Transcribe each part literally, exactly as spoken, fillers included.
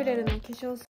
キュレルの化粧水。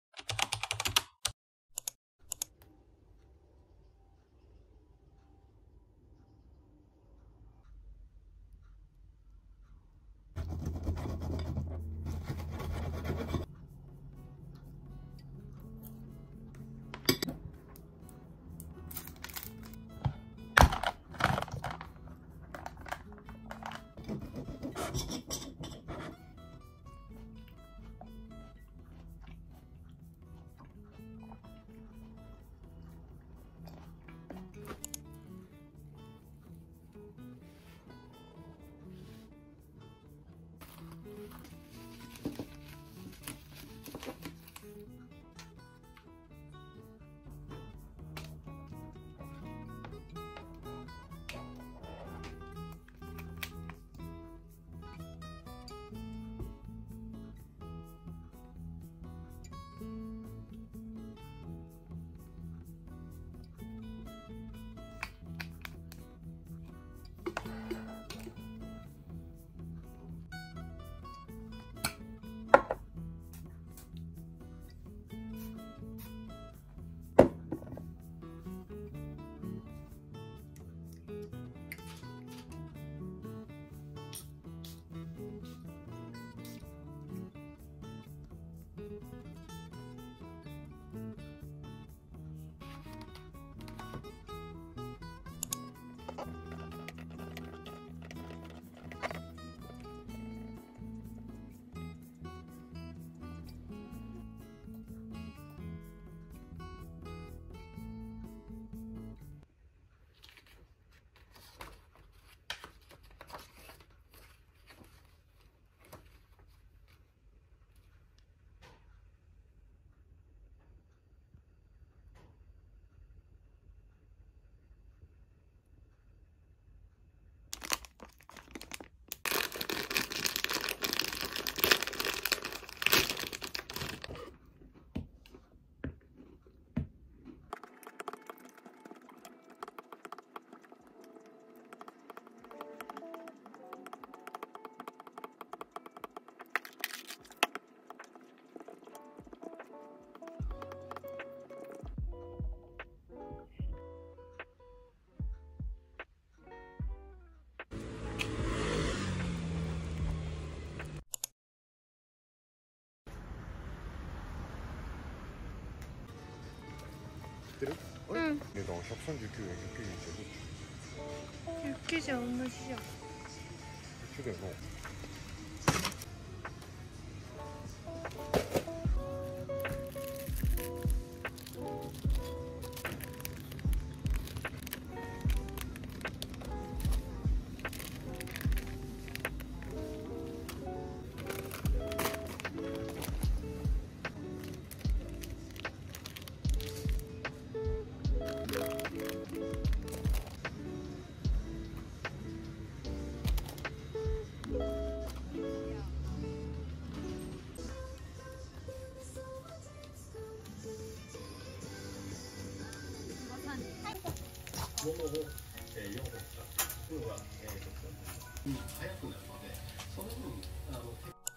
うん。 値段ひゃくさんじゅうきゅうえん、 ユッケじゃ同じじゃん。 一緒だよな。 ものを、えー、よんほん使って分は、えー、速くなるので、その分あの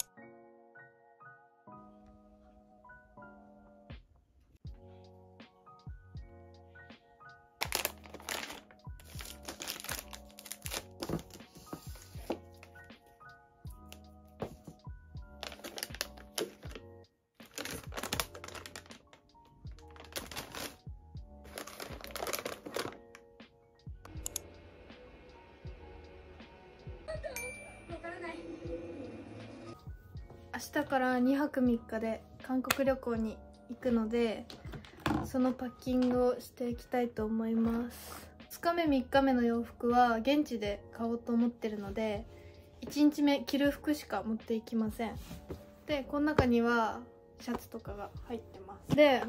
明日からにはくみっかで韓国旅行に行くので、そのパッキングをしていきたいと思います。ふつかめみっかめの洋服は現地で買おうと思ってるので、いちにちめ着る服しか持っていきません。でこの中にはシャツとかが入ってます。で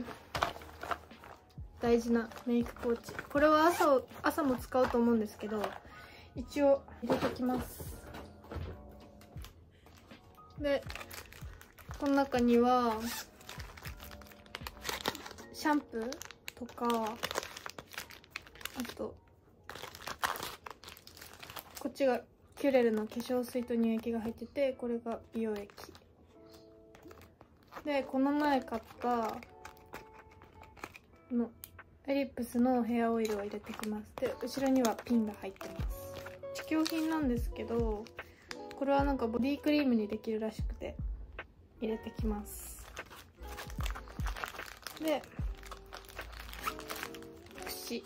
大事なメイクポーチ、これは朝を朝も使うと思うんですけど、一応入れてきます。でこの中にはシャンプーとか、あとこっちがキュレルの化粧水と乳液が入ってて、これが美容液でこの前買ったのエリップスのヘアオイルを入れてきます。で後ろにはピンが入ってます。試供品なんですけど、これはなんかボディクリームにできるらしくて入れてきます。で櫛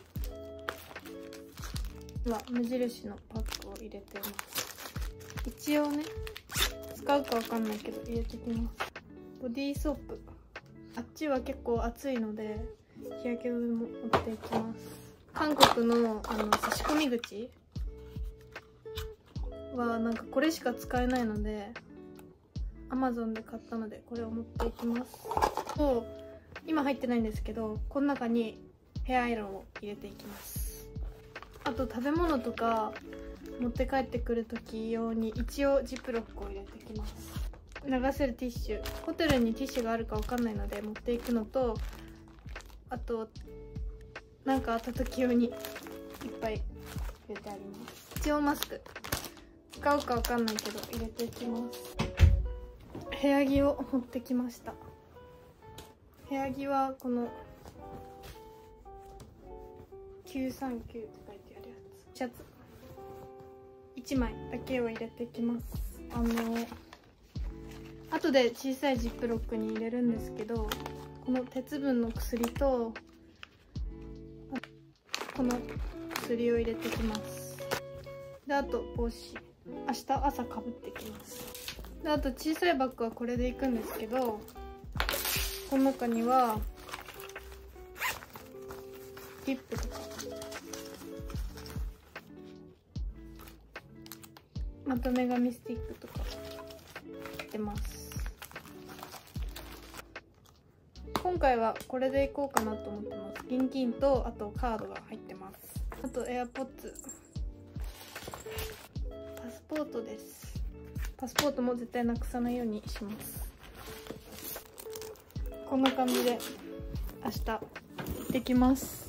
は無印のパックを入れてます。一応ね使うかわかんないけど入れてきます。ボディーソープ、あっちは結構熱いので日焼け止めも持っていきます。韓国のあの差し込み口はなんかこれしか使えないので アマゾン で買ったのでこれを持っていきます。と今入ってないんですけど、この中にヘアアイロンを入れていきます。あと食べ物とか持って帰ってくる時用に一応ジップロックを入れてきます。流せるティッシュ、ホテルにティッシュがあるかわかんないので持っていくのと、あと何かあった時用にいっぱい入れてあります。一応マスク使うかわかんないけど入れていきます。部屋着を持ってきました。部屋着はこのきゅうさんきゅうって書いてあるやつ、シャツいちまいだけを入れていきます。あの後で小さいジップロックに入れるんですけど、この鉄分の薬とこの薬を入れてきます。であと帽子、明日朝かぶってきます。であと小さいバッグはこれでいくんですけど、この中にはリップとかまとめ髪スティックとか入ってます。今回はこれでいこうかなと思ってます。現金とあとカードが入ってます。あと エアポッツ、パスポートです。パスポートも絶対なくさないようにします。こんな感じで明日行ってきます。